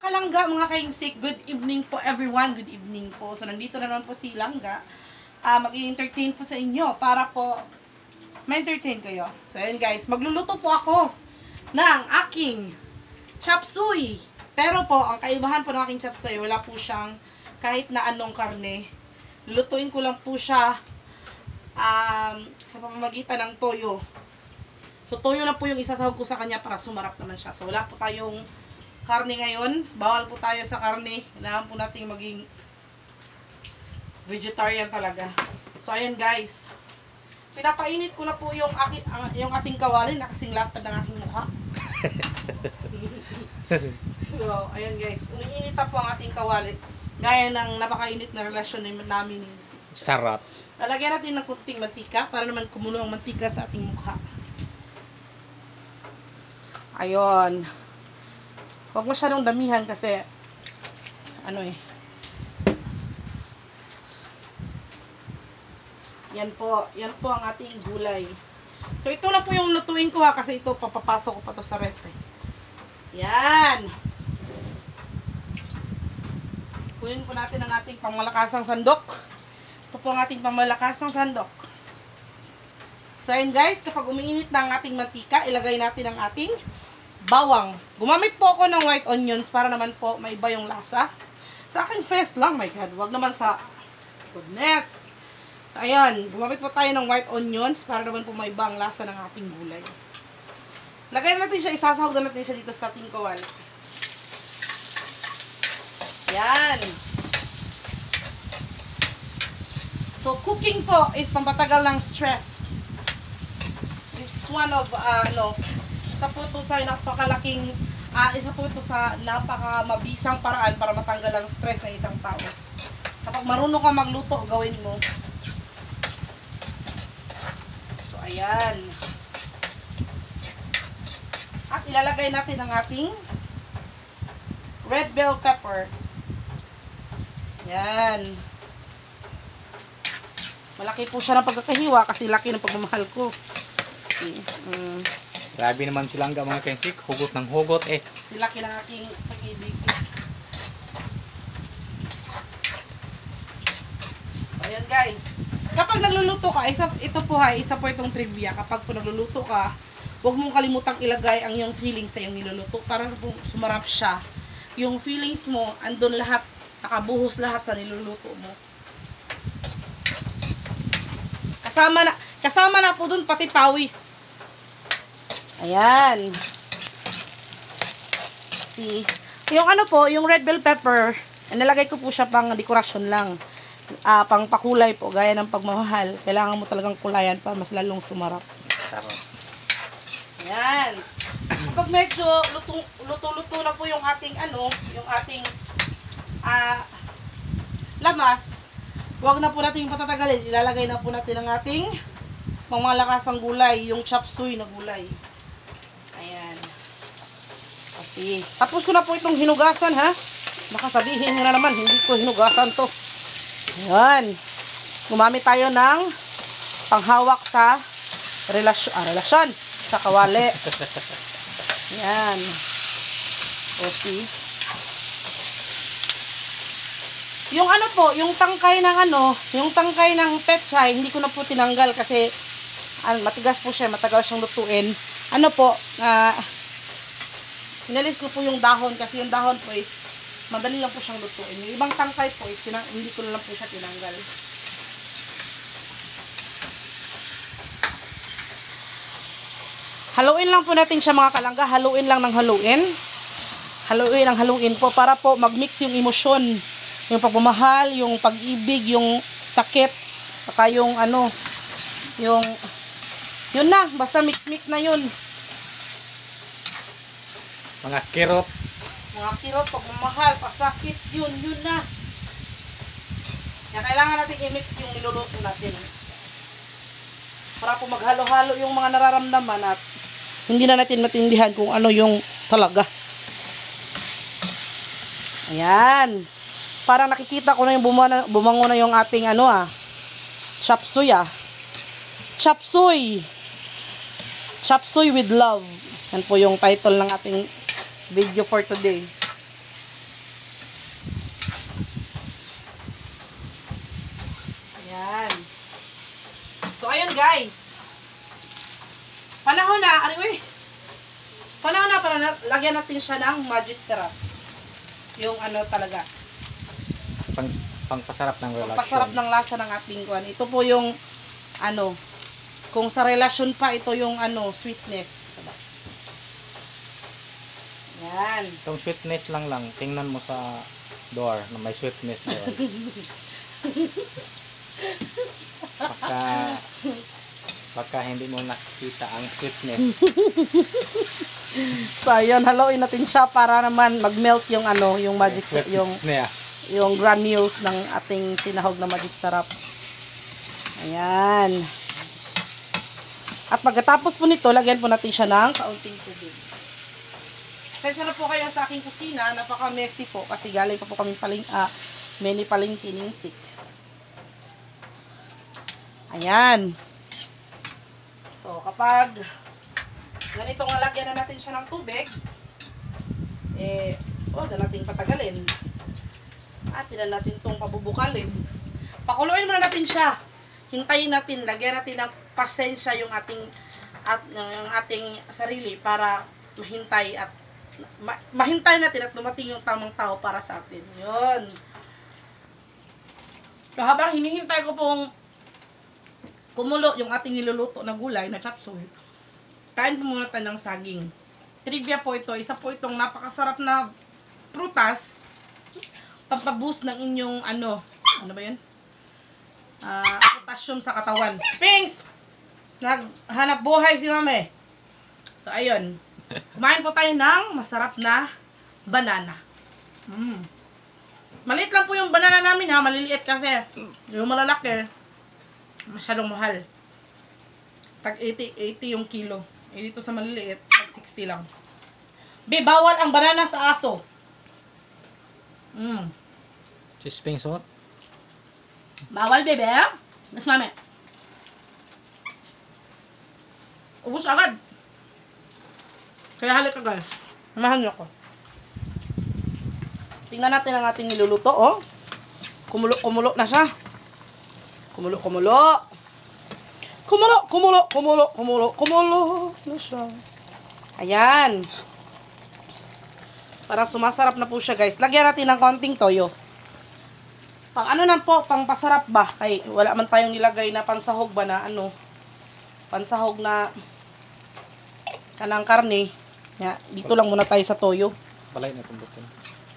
Kalangga mga kainsik, good evening po everyone, good evening po. So nandito na naman po si Langga, mag-i-entertain po sa inyo para po ma-entertain kayo. So ayun guys, magluluto po ako ng aking chop suey. Pero po, ang kaibahan po ng aking chop suey, wala po siyang kahit na anong karne. Lulutuin ko lang po siya sa pamamagitan ng toyo. So toyo lang po yung isasahog ko sa kanya para sumarap naman siya. So wala po tayong karne ngayon, bawal po tayo sa karne. Kailangan po nating maging vegetarian talaga. So ayan guys, pinapainit ko na po yung ating kawali na kasing lapad ng aking mukha. So ayan guys, umiinit na po ang ating kawali gaya ng napakainit na relasyon namin ni Charot. Lalagyan natin ng kunting mantika para naman kumulo ang mantika sa ating mukha. Ayun. Huwag masyadong damihan kasi yan po ang ating gulay. So ito lang po yung lutuin ko kasi ito papapasok ko pa to sa ref. Yan. Kunin po natin ang ating pangmalakasang sandok. Ito po ang ating pangmalakasang sandok. So yun guys, kapag umiinit na ang ating mantika, ilagay natin ang ating bawang. Gumamit po ako ng white onions para naman po may iba yung lasa. Sa akin face lang, my God. Wag naman sa goodness. So, ayan. Gumamit po tayo ng white onions para naman po may iba ang lasa ng ating gulay. Lagay natin siya, isasahog na natin siya dito sa ating kawali. Yan. So, cooking po is pampatagal ng stress. This is one of, isa po ito sa napakalaking, isa po ito sa napakamabisang paraan para matanggal ang stress ng isang tao. Kapag marunong ka magluto, gawin mo. So, ayan. At ilalagay natin ang ating red bell pepper. Ayan. Malaki po siya ng pagkakahiwa kasi laki ng pagmamahal ko. Okay. Grabe naman si Langga mga kainsik, hugot ng hugot eh. Silaki ng aking pag-ibig. Ayan guys. Kapag nagluluto ka, ito po po itong trivia. Kapag po nagluluto ka, huwag mong kalimutang ilagay ang iyong feelings sa iyong niluluto para po sumarap siya. Yung feelings mo, andun lahat, nakabuhos lahat sa niluluto mo. Kasama na po dun pati pawis. Ayan. See? Yung yung red bell pepper, nilagay ko po siya pang dekorasyon lang. Pang pakulay po, gaya ng pagmamahal. Kailangan mo talagang kulayan para mas lalong sumarap. Charot. Ayan. Kapag medyo luto-luto na po yung ating lamas, huwag na po natin patatagalin. Ilalagay na po natin ang ating pangmalakasang gulay, yung chop suey na gulay. Ayan. Okay. Tapos ko na po itong hinugasan ha. Baka sabihin nyo na naman, hindi ko hinugasan to. Ayan. Gumamit tayo ng panghawak sa relasyon sa kawali. Ayan. Okay. Yung yung tangkay ng pechay, hindi ko na po tinanggal kasi matigas po siya, matagal siyang lutuin. Inalis ko po yung dahon kasi yung dahon po is madali lang po siyang lutuin. Yung ibang tangkay po is hindi ko na lang po siya tinanggal. Haluin lang po natin siya mga kalangga. Haluin lang ng haluin. Haluin ang haluin po para po mag-mix yung emosyon. Yung pagmamahal, yung pag-ibig, yung sakit, saka yun na, basta mix-mix na yun. Mga kirot. Mga kirot, pagmamahal, pasakit, yun na. Kaya kailangan natin i-mix yung niluluto natin. Para po maghalo-halo yung mga nararamdaman at hindi na natin matindihan kung ano yung talaga. Ayan. Parang nakikita ko na yung bumango na yung ating chop suey Chop suey. Chop suey with love. Yan po yung title ng ating video for today. guys. Panahon na, panahon na para lagyan natin siya ng magic syrup. Yung ano talaga. Pangpasarap ng relasyon. Pangpasarap ng lasa ng ating kuan. Ito po yung ano, kung sa relasyon pa, ito yung ano, sweetness. Yan. Itong sweetness lang. Tingnan mo sa door na may sweetness doon. Baka hindi mo nakikita ang sweetness. So, ayun, haluin natin siya para naman mag-melt yung ano, yung magic, yung granules ng ating tinahog na magic syrup. Ayan. At pagkatapos po nito, lagyan po natin siya ng kaunting tubig. Pasensya na po kayo sa aking kusina, napaka-messy po kasi galing pa po kami mini palengke ng sick. Ayan. So, kapag ganito nga lagyan na natin siya ng tubig, huwag na natin patagalin. At tinan natin itong pabubukalin. Pakuluin muna natin siya. Hintayin natin, lagyan natin ng pasensya yung ating sarili para mahintay natin at dumating yung tamang tao para sa atin. Yun. So, habang hinihintay ko pong kumulo yung ating niluluto na gulay na chop suey, kain po muna tayo ng saging. Trivia po ito, isa po itong napakasarap na prutas, pampaboost ng inyong ano ba yun? Potassium sa katawan. Sphinx! Naghanap buhay si mami. So, ayun. Kumain po tayo ng masarap na banana. Maliit lang po yung banana namin ha. Maliliit kasi. Yung malalaki, masyadong mahal. Tag 80 yung kilo. Dito sa maliliit, tag 60 lang. Bawal ang banana sa aso. Chisping sot? Bawal, bebe. Mas mami. Ubus agad. Kaya halika guys. Samahan niyo ako. Tingnan natin ang ating niluluto, oh. Kumulo na siya. Kumulo na siya. Ayan. Parang sumasarap na po siya, guys. Lagyan natin ng konting toyo. Pang ano na po, pang pasarap ba? Ay, wala man tayong nilagay na pansahog ba na ano. Pansahog na kanang karne. Ya, dito lang muna tayo sa toyo. Balay na itong butin.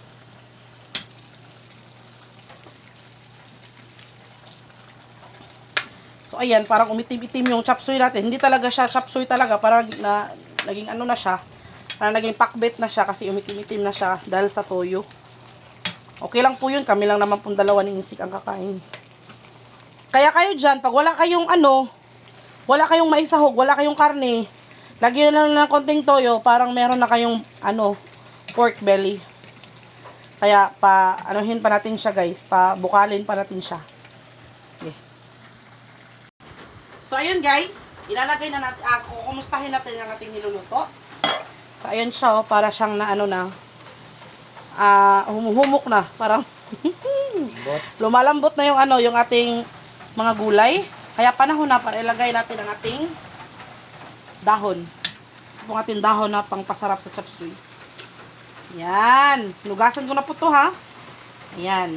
So, ayan, parang umitim-itim yung chop suey natin. Hindi talaga siya chop suey talaga. Parang naging ano na siya. Parang naging pakbet na siya kasi umitim-itim na siya dahil sa toyo. Okay lang po yun. Kami lang naman pong dalawa ni Insik ang kakain. Kaya kayo dyan, pag wala kayong wala kayong maisahog, wala kayong karne, lagyan na lang ng konting toyo, parang meron na kayong pork belly. Kaya anuhin pa natin siya, guys. Bukalin pa natin siya. Okay. So, ayun guys, ilalagay na natin, kukumustahin natin ang ating niluluto. So, ayun siya, para siyang humuhumok na, parang lumalambot na yung ating mga gulay. Kaya panahon na para ilagay natin ang ating dahon. Yung ating dahon na pangpasarap sa chop suey. Yan, nugasan ko na po to ha. Ayan.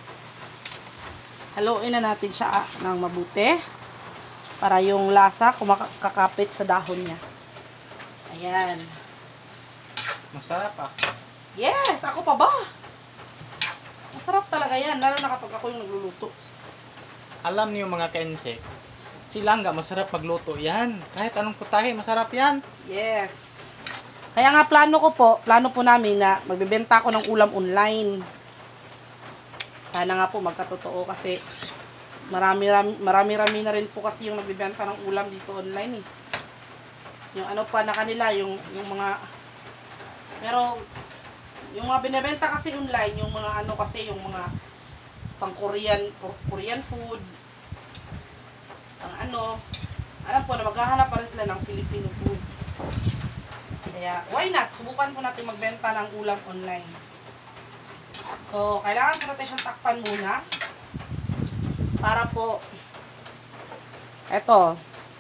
Haluin na natin siya ng mabuti para yung lasa kumakapit sa dahon niya. Ayan. Masarap ah. Yes, ako pa ba? Masarap talaga yan, lalo na kapag ako yung nagluluto. Alam niyo mga ka-insect, si Langga masarap magluto yan. Kahit anong putahe, masarap yan. Yes. Kaya nga plano po namin na magbebenta ako ng ulam online. Sana nga po magkatotoo kasi marami na rin po kasi yung nagbebenta ng ulam dito online eh. Yung ano pa na kanila, yung mga, pero yung mga binebenta kasi online, yung mga kasi yung mga pang Korean food, pang alam po na maghahanap pa rin sila ng Filipino food. Kaya, why not? Subukan po natin magbenta ng ulam online. So, kailangan po natin siyang takpan muna para po Eto.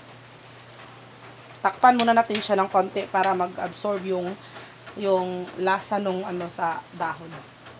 Takpan muna natin siya ng konti para mag-absorb yung lasa nung ano sa dahon.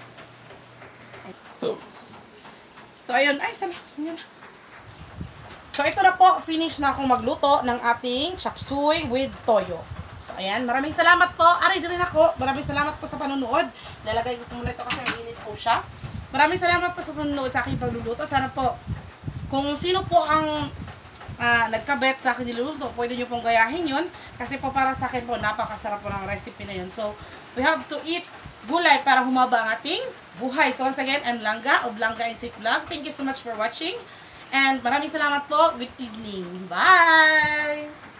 So, ayun. Ay, sala. Yun. So, ito na po. Finish na akong magluto ng ating chop suey with toyo. So, ayan. Maraming salamat po. Aray, din ako. Maraming salamat po sa panunood. Nalagay ko muna ito kasi mainit po siya. Maraming salamat po sa panunood sa aking pagluluto. Sana po, kung sino po ang nagkabet sa akin niluluto, pwede nyo pong gayahin yun. Kasi po para sa akin po, napakasarap po ng recipe na yun. So, we have to eat gulay para humaba ang ating buhay. So, once again, I'm Langga of Langga and Safe Vlog. Thank you so much for watching. And maraming salamat po. Good evening. Bye!